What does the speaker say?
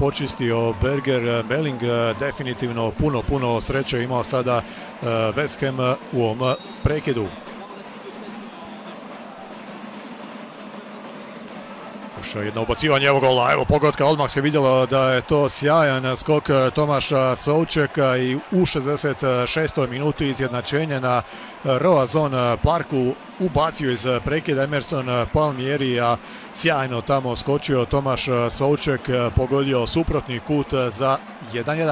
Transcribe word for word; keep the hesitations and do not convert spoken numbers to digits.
počistio Berger. Melling definitivno puno, puno sreće imao sada West Ham u ovom prekidu. Još jedno ubacivanje, evo gola, evo pogotka, odmah se vidjelo da je to sjajan skok Tomaša Součeka i u šezdeset šestoj minuti izjednačenje na Roazhon Parku ubacio iz prekida Emerson Palmieri, a sjajno tamo skočio Tomaš Souček, pogodio suprotni kut za jedan jedan.